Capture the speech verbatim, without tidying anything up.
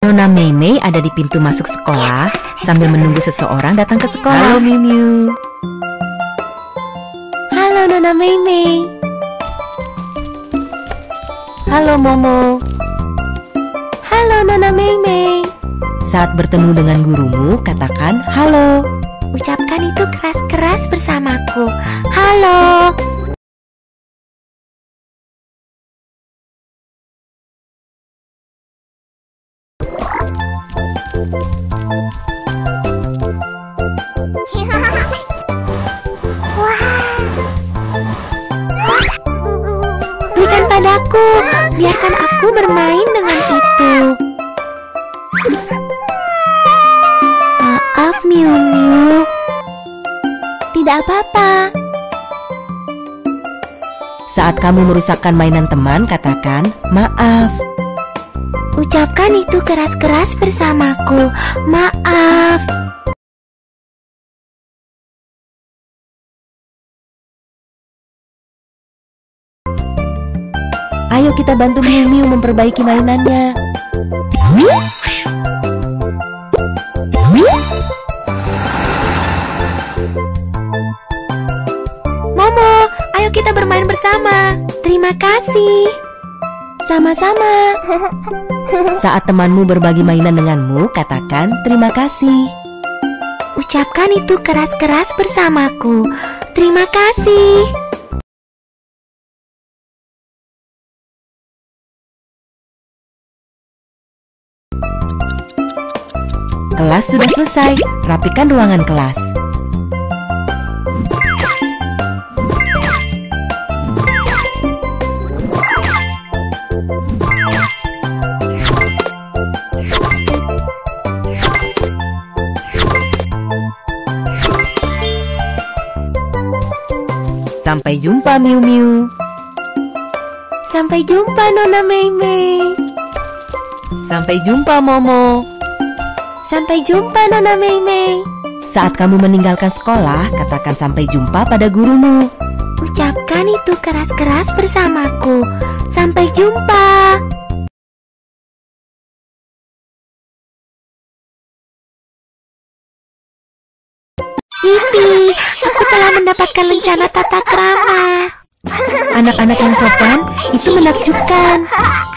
Nona Mei Mei ada di pintu masuk sekolah sambil menunggu seseorang datang ke sekolah. Halo Miu Miu. Halo Nona Mei Mei. Halo Momo. Halo Nona Mei Mei. Saat bertemu dengan gurumu, katakan halo. Ucapkan itu keras-keras bersamaku. Halo. Berikan padaku, biarkan aku bermain dengan itu. Maaf Miu Miu. Tidak apa-apa. Saat kamu merusakkan mainan teman, katakan maaf. Ucapkan itu keras-keras bersamaku. Maaf. Ayo kita bantu Miu Miu memperbaiki mainannya. Momo, ayo kita bermain bersama. Terima kasih. Sama-sama. Saat temanmu berbagi mainan denganmu, katakan terima kasih. Ucapkan itu keras-keras bersamaku. Terima kasih. Kelas sudah selesai, rapikan ruangan kelas. Sampai jumpa Miu Miu. Sampai jumpa Nona Mei Mei. Sampai jumpa Momo. Sampai jumpa Nona Mei Mei. Saat kamu meninggalkan sekolah, katakan sampai jumpa pada gurumu. Ucapkan itu keras-keras bersamaku. Sampai jumpa. Yipi, aku telah mendapatkan lencana tata krama. Anak-anak yang sopan itu menakjubkan.